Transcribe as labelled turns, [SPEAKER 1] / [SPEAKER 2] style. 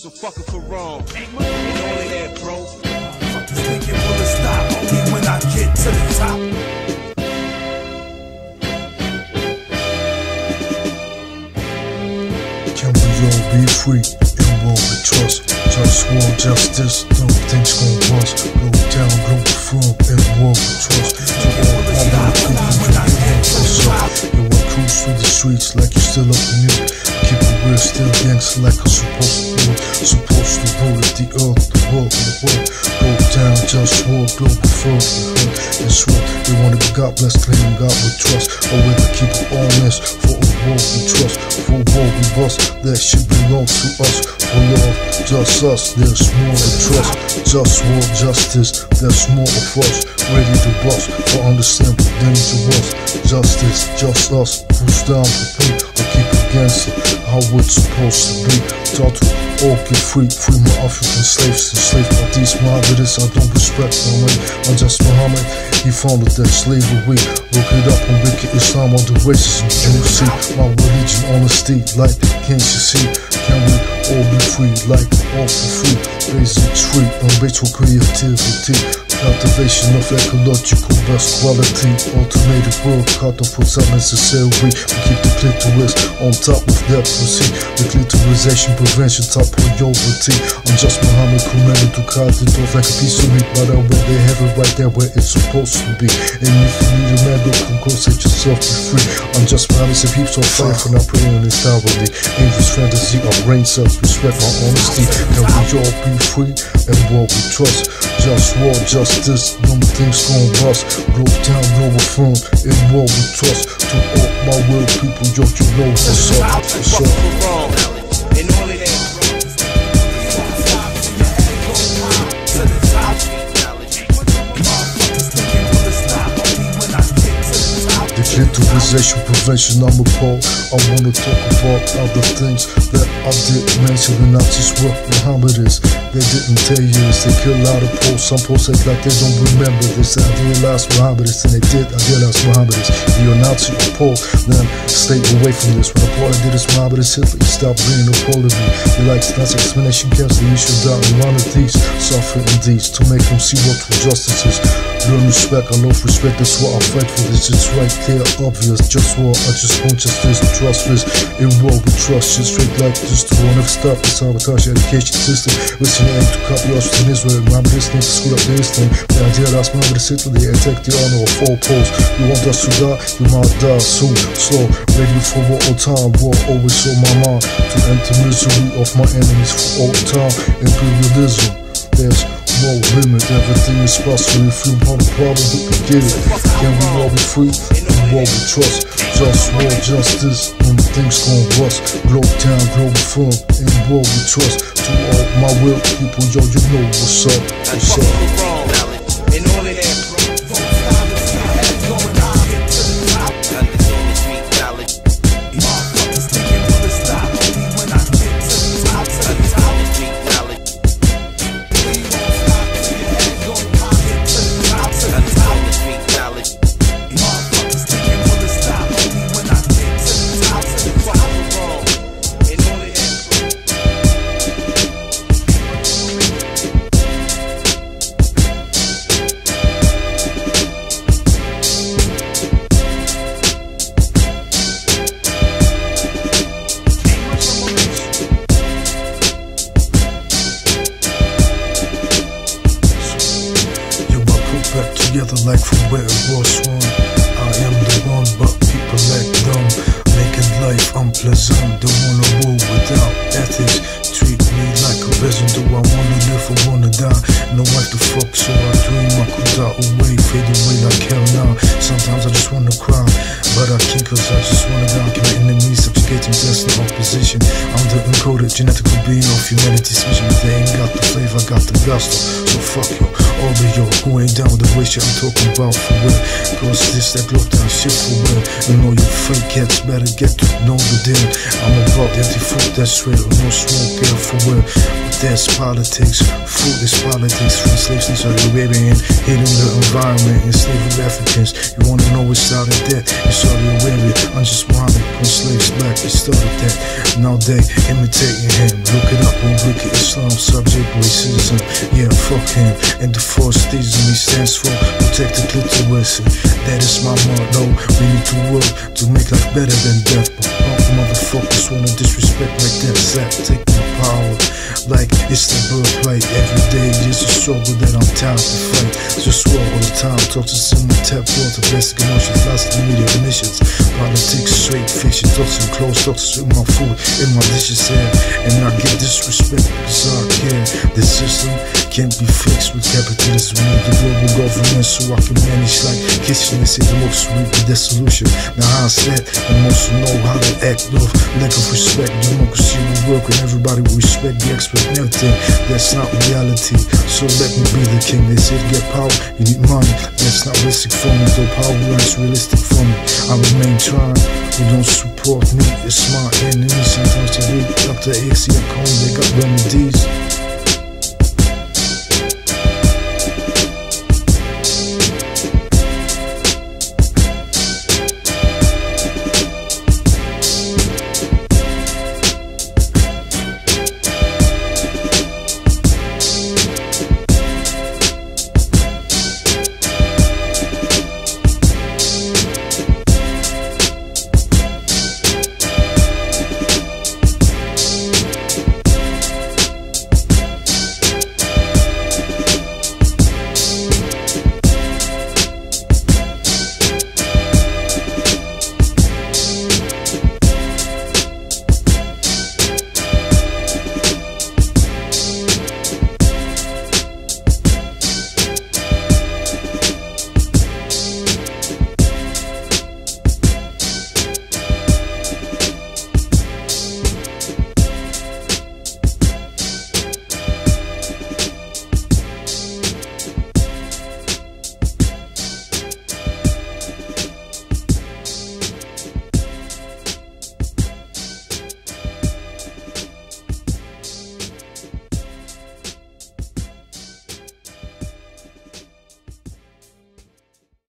[SPEAKER 1] So fuck it for wrong. Ain't all of that, bro.
[SPEAKER 2] Fuck this thinking will it stop only when I get to the top.
[SPEAKER 3] Can we all be free in what we trust? Just war, justice, no things gon' bust. Go down, go from in what we trust. To all my people, you cruise through the streets like you still up in music. Keep it real, still gangsta like I'm supposed to do it. Supposed to rule at the earth, the world, and the world. Go down, just walk, go before the hood. That's what they wanna be God bless, claiming God with trust. Or whether keep it honest, for a world we trust. For a world we bust, that shit belongs to us. For love, just us, there's more to trust. Just war, justice, there's more of us. Ready to bust, for understand the dangerous. Justice, just us, who's down to pay or keep against it, how it's supposed to be. Taught to all get free, free my African slaves, enslaved by these Mohammedans. I don't respect my way, I'm just Muhammad. He founded that slavery. Look it up on Wiki Islam on the racism. You see my religion, honesty, like can't you see? Can we all be free, like all for free? Basic free, unbridled creativity. Cultivation of ecological best quality. Automated world cut off what's unnecessary. We keep the clitoris on top of that pussy. The clitorisation prevention top priority. I'm just Muhammad commanded to cut it off like a piece of meat. But where they have it right there where it's supposed to be. And if you need a man, go set yourself be free. I'm just Muhammad, say peeps on fire for not praying on this thoroughly. Angels fantasy, our brain cells respect my honesty. Can we all be free and what we trust? Just war, justice, no things gon' bust. Blow down, blow a phone, in what we trust. To all my real people, yo, you know what's up, what's up.
[SPEAKER 1] And all of that,
[SPEAKER 3] Clitorisation prevention, I'm appalled. I wanna talk about other things that I didn't mention. The Nazis were Mohammedans. They didn't tell you this, they kill a lot of Poles. Some Poles act like they don't remember this. I realized Mohammedans, and they did, I realized Mohammedans. If you're a Nazi or Pole, then stay away from this. When a Pole did this, Mohammedans Hitler, you stop being a Pole of me. You like Nazi explanation camps, then you should die in one of these. Suffer in these, to make them see what true justice is. Learn respect, I love respect, that's what I fight for. This is right there, obvious. Just war, I just want justice, trust this. In war we trust, just straight like this. To never stop the sabotage education system. Listen aim to copy us from Israel. Mohammedans need to screw up the Islam. The idea that's Mohammedans Hitler, they attack the honor of all Poles. You want us to die, you might die soon. Slow, ready for war all time. War always on my mind. To enter misery of my enemies for all time. Imperialism, there's no limit, everything is possible if you want a problem, we can get it. Can we all be free and what we trust? Just war, justice, when things gon' bust. Blow down, global fun, and what we trust. To all my real people, yo, you know what's up, what's up.
[SPEAKER 1] and all of that, bro.
[SPEAKER 3] Together like from where it was one. I am the one, but people like dumb, making life unpleasant. Don't wanna move without ethics. Treat me like a peasant. Do I wanna live or wanna die? No wife to fuck, so I dream I could die away, fade away like hell now. Sometimes I just wanna cry, but I can't, cause I just wanna die. Can my enemies subjugating, there's no opposition. I'm the encoded genetical being of humanity's vision. But they ain't got the flavor, I got the gusto. So fuck you, all of you who ain't down with the way shit I'm talking about for real. Cause this that glow down shit for real. And all you fake cats better get to know the deal. I'm about the empty food that's real, no smoke here for real. That's politics, food is politics. Free slaves in Saudi Arabia and hitting the environment, enslaving Africans. You wanna know what started that? In Saudi Arabia, unjust Muhammad, when slaves black, he started that. Now they imitating him. Look it up on wicked Islam, subject racism. Yeah, fuck him. And the force theism he stands for, protect the clitoris. That is my motto. We need to work to make life better than death. But punk motherfuckers wanna disrespect like that. Zach, take my power like it's the birthright. Every day is a struggle that I'm tired to fight. Just work all the time, talk to someone, tap water, basic emotions, lots of media initiatives. Politics, straight fiction, talks and clothes, talks with my food in my dishes here. And I get disrespect because I care. The system can't be fixed with capitalism. We need the global government so I can manage like kitchen. They say the most will be the solution. Now how's that? The most know how to act off lack of respect. Democracy will work and everybody will respect the expert. Everything that's not reality. So let me be the king. They say to get power, you need money. That's not realistic for me. Though power is realistic for me. I remain trying. Who don't support me, it's my enemy. Sometimes I read Dr. A.C. Cohen, they got remedies.